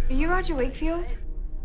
Are you Roger Wakefield?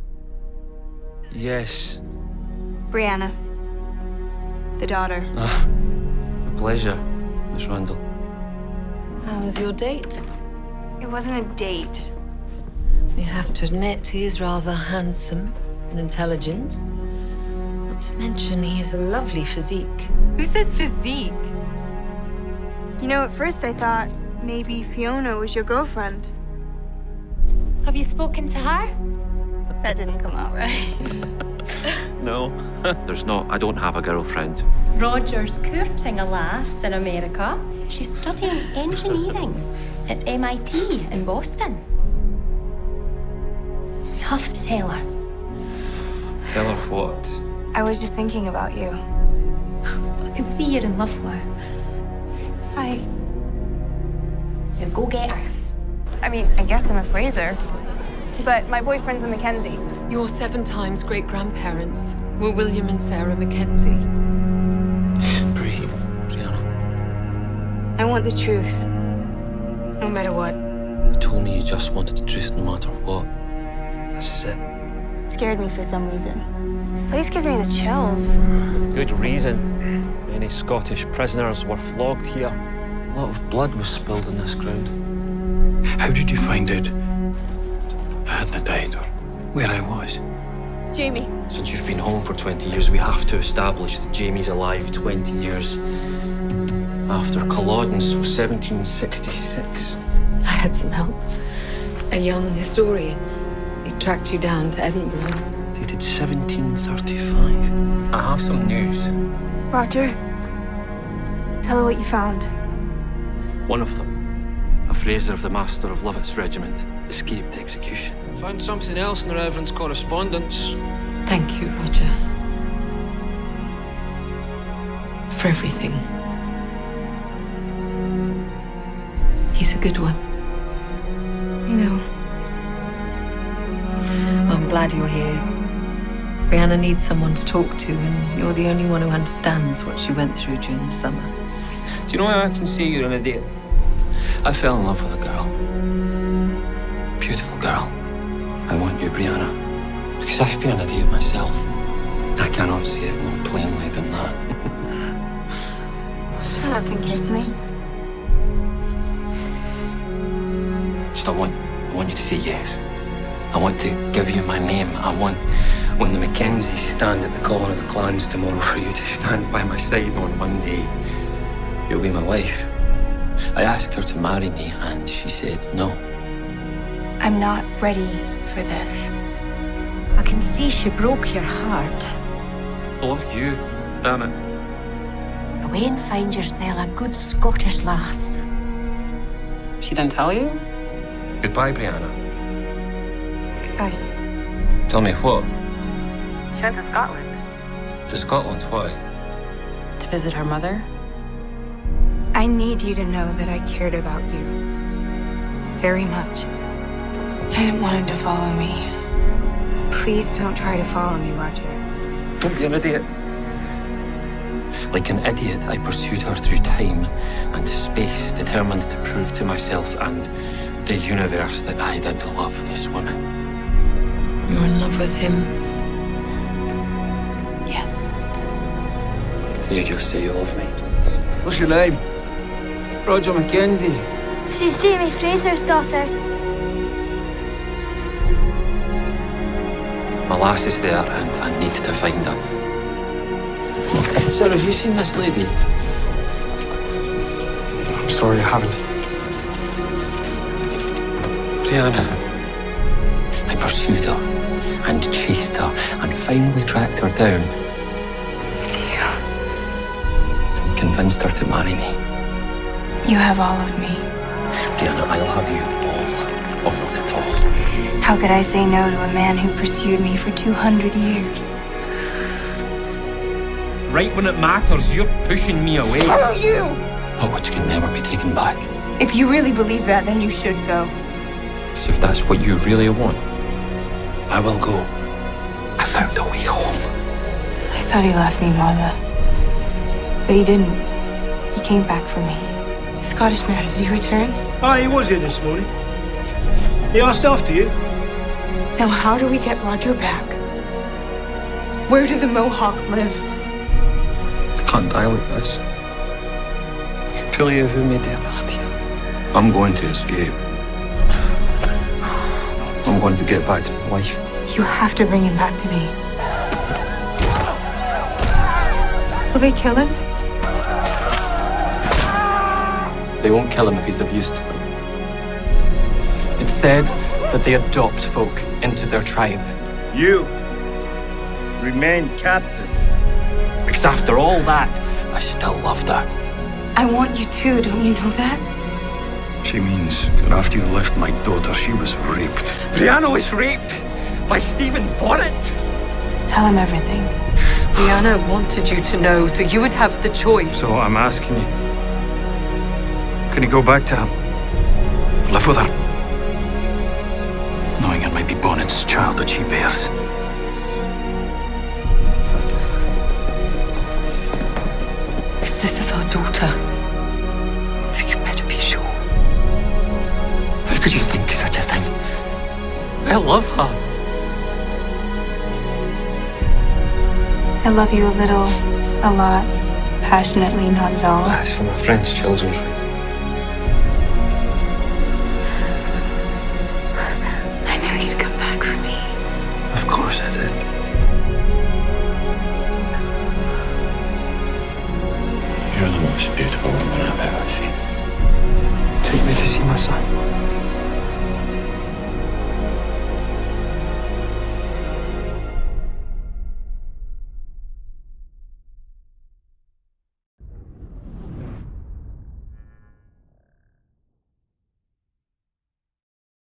Yes. Brianna. The daughter. A pleasure, Miss Randall. How was your date? It wasn't a date. We have to admit he is rather handsome and intelligent. Not to mention he has a lovely physique. Who says physique? You know, at first I thought maybe Fiona was your girlfriend. Have you spoken to her? That didn't come out right. No. There's not. I don't have a girlfriend. Roger's courting a lass in America. She's studying engineering at MIT in Boston. You have to tell her. Tell her what? I was just thinking about you. I can see you're in love with her. Hi. Now go get her. I mean, I guess I'm a Fraser. But my boyfriend's a Mackenzie. Your 7 times great-grandparents were William and Sarah Mackenzie. Brianna. I want the truth. No matter what. You told me you just wanted the truth no matter what. This is it. It scared me for some reason. This place gives me the chills. With good reason. Many Scottish prisoners were flogged here. A lot of blood was spilled on this ground. How did you find out I hadn't died or where I was? Jamie. Since you've been home for 20 years, we have to establish that Jamie's alive 20 years after Culloden's was 1766. I had some help. A young historian. He tracked you down to Edinburgh. Dated 1735. I have some news. Roger. Tell her what you found. One of them, a Fraser of the Master of Lovett's regiment, escaped execution. Found something else in the Reverend's correspondence. Thank you, Roger. For everything. He's a good one. You know. I'm glad you're here. Brianna needs someone to talk to, and you're the only one who understands what she went through during the summer. Do you know how I can see you're an idiot? I fell in love with a girl. Beautiful girl. I want you, Brianna. Because I've been an idiot myself. I cannot see it more plainly than that. Shut up and kiss me. Just I want you to say yes. I want to give you my name. I want, when the Mackenzies stand at the calling of the clans tomorrow, for you to stand by my side on Monday. You'll be my wife. I asked her to marry me, and she said no. I'm not ready for this. I can see she broke your heart. I love you, damn it. Away and find yourself a good Scottish lass. She didn't tell you? Goodbye, Brianna. Goodbye. Tell me what? She went to Scotland. To Scotland, why? To visit her mother. I need you to know that I cared about you. Very much. I didn't want him to follow me. Please don't try to follow me, Roger. Don't be an idiot. Like an idiot, I pursued her through time and space, determined to prove to myself and the universe that I did love this woman. You're in love with him. Yes. Did you just say you love me? What's your name? Roger Mackenzie. She's Jamie Fraser's daughter. My lass is there and I need to find her. Sir, have you seen this lady? I'm sorry, I haven't. Brianna. I pursued her and chased her and finally tracked her down. It's you. And convinced her to marry me. You have all of me. Brianna, I'll have you all, or not at all. How could I say no to a man who pursued me for 200 years? Right when it matters, you're pushing me away. Screw you! But which can never be taken back. If you really believe that, then you should go. So if that's what you really want, I will go. I found a way home. I thought he left me, Mama. But he didn't. He came back for me. Scottish man, did he return? He was here this morning. He asked after you. Now, how do we get Roger back? Where do the Mohawk live? I can't die like this. Pourriez-vous m'aider à partir? I'm going to escape. I'm going to get back to my wife. You have to bring him back to me. Will they kill him? They won't kill him if he's of use to them. It's said that they adopt folk into their tribe. You remain captive. Because after all that, I still loved her. I want you too, don't you know that? She means that after you left my daughter, she was raped. Brianna was raped by Stephen Bonnet. Tell him everything. Brianna wanted you to know, so you would have the choice. So I'm asking you, can you go back to her? Live with her? Knowing it might be Bonnet's child that she bears. Because this is our daughter. So you better be sure. How could you think such a thing? I love her. I love you a little, a lot, passionately, not at all. That's for my friend's children's